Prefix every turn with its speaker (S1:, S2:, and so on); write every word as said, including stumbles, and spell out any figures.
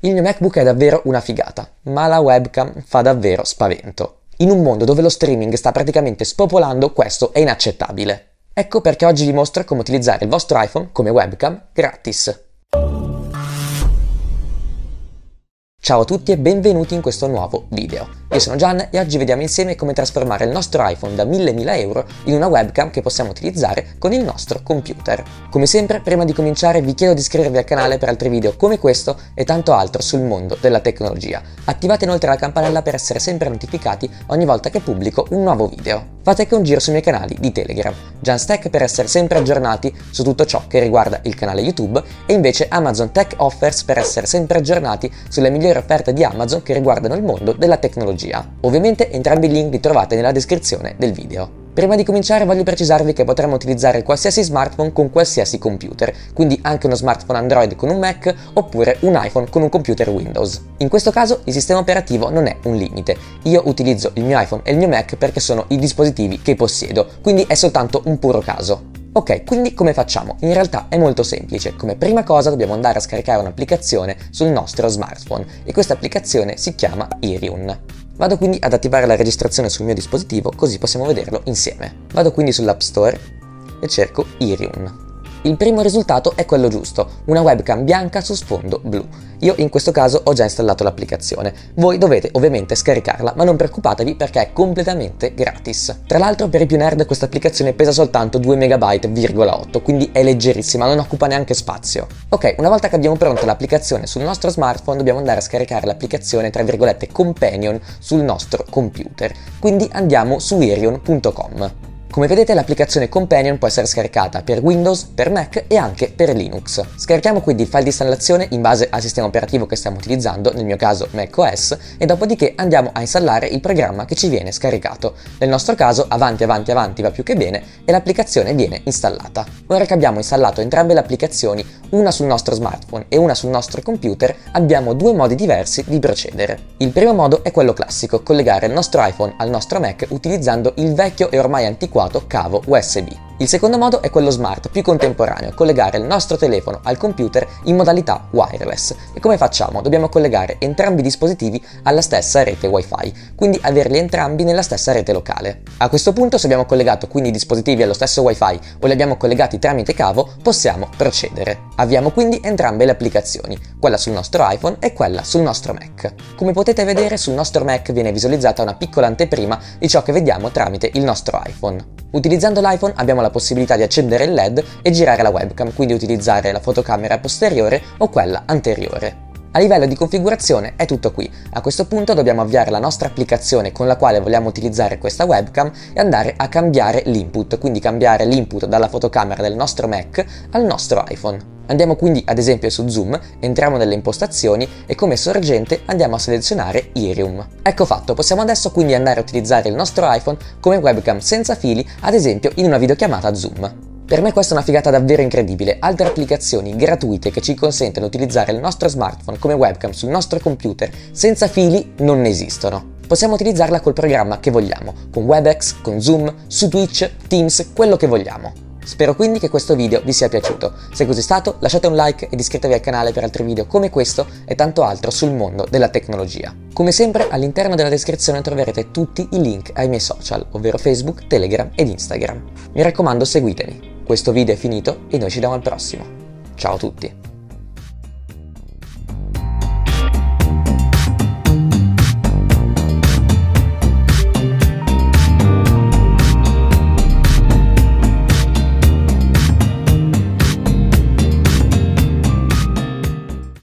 S1: Il mio MacBook è davvero una figata, ma la webcam fa davvero spavento. In un mondo dove lo streaming sta praticamente spopolando, questo è inaccettabile. Ecco perché oggi vi mostro come utilizzare il vostro iPhone come webcam gratis. Ciao a tutti e benvenuti in questo nuovo video. Io sono Gian e oggi vediamo insieme come trasformare il nostro iPhone da mille mila euro in una webcam che possiamo utilizzare con il nostro computer. Come sempre, prima di cominciare vi chiedo di iscrivervi al canale per altri video come questo e tanto altro sul mondo della tecnologia. Attivate inoltre la campanella per essere sempre notificati ogni volta che pubblico un nuovo video. Fate anche un giro sui miei canali di Telegram, JanStack per essere sempre aggiornati su tutto ciò che riguarda il canale YouTube e invece Amazon Tech Offers per essere sempre aggiornati sulle migliori offerte di Amazon che riguardano il mondo della tecnologia. Ovviamente entrambi i link li trovate nella descrizione del video. Prima di cominciare voglio precisarvi che potremo utilizzare qualsiasi smartphone con qualsiasi computer, quindi anche uno smartphone Android con un Mac oppure un iPhone con un computer Windows. In questo caso il sistema operativo non è un limite, io utilizzo il mio iPhone e il mio Mac perché sono i dispositivi che possiedo, quindi è soltanto un puro caso. Ok, quindi come facciamo? In realtà è molto semplice. Come prima cosa dobbiamo andare a scaricare un'applicazione sul nostro smartphone e questa applicazione si chiama Iriun. Vado quindi ad attivare la registrazione sul mio dispositivo così possiamo vederlo insieme. Vado quindi sull'App Store e cerco Iriun. Il primo risultato è quello giusto, una webcam bianca su sfondo blu. Io in questo caso ho già installato l'applicazione. Voi dovete ovviamente scaricarla, ma non preoccupatevi perché è completamente gratis. Tra l'altro per i più nerd questa applicazione pesa soltanto due megabyte virgola otto, quindi è leggerissima, non occupa neanche spazio. Ok, una volta che abbiamo pronta l'applicazione sul nostro smartphone dobbiamo andare a scaricare l'applicazione tra virgolette companion sul nostro computer. Quindi andiamo su iriun punto com. Come vedete l'applicazione Companion può essere scaricata per Windows, per Mac e anche per Linux. Scarichiamo quindi il file di installazione in base al sistema operativo che stiamo utilizzando, nel mio caso macOS, e dopodiché andiamo a installare il programma che ci viene scaricato. Nel nostro caso avanti avanti avanti va più che bene e l'applicazione viene installata. Ora che abbiamo installato entrambe le applicazioni, una sul nostro smartphone e una sul nostro computer, abbiamo due modi diversi di procedere. Il primo modo è quello classico, collegare il nostro iPhone al nostro Mac utilizzando il vecchio e ormai antiquato cavo U S B. Il secondo modo è quello smart, più contemporaneo, collegare il nostro telefono al computer in modalità wireless. E come facciamo? Dobbiamo collegare entrambi i dispositivi alla stessa rete Wi-Fi, quindi averli entrambi nella stessa rete locale. A questo punto, se abbiamo collegato quindi i dispositivi allo stesso Wi-Fi o li abbiamo collegati tramite cavo, possiamo procedere. Avviamo quindi entrambe le applicazioni, quella sul nostro iPhone e quella sul nostro Mac. Come potete vedere, sul nostro Mac viene visualizzata una piccola anteprima di ciò che vediamo tramite il nostro iPhone. Utilizzando l'iPhone abbiamo la possibilità di accendere il L E D e girare la webcam, quindi utilizzare la fotocamera posteriore o quella anteriore. A livello di configurazione è tutto qui. A questo punto dobbiamo avviare la nostra applicazione con la quale vogliamo utilizzare questa webcam e andare a cambiare l'input, quindi cambiare l'input dalla fotocamera del nostro Mac al nostro iPhone. Andiamo quindi ad esempio su Zoom, entriamo nelle impostazioni e come sorgente andiamo a selezionare Iriun. Ecco fatto, possiamo adesso quindi andare a utilizzare il nostro iPhone come webcam senza fili, ad esempio in una videochiamata Zoom. Per me questa è una figata davvero incredibile. Altre applicazioni gratuite che ci consentono di utilizzare il nostro smartphone come webcam sul nostro computer senza fili non esistono. Possiamo utilizzarla col programma che vogliamo, con Webex, con Zoom, su Twitch, Teams, quello che vogliamo. Spero quindi che questo video vi sia piaciuto. Se così è stato lasciate un like ed iscrivetevi al canale per altri video come questo e tanto altro sul mondo della tecnologia. Come sempre all'interno della descrizione troverete tutti i link ai miei social, ovvero Facebook, Telegram ed Instagram. Mi raccomando seguitemi. Questo video è finito e noi ci vediamo al prossimo. Ciao a tutti!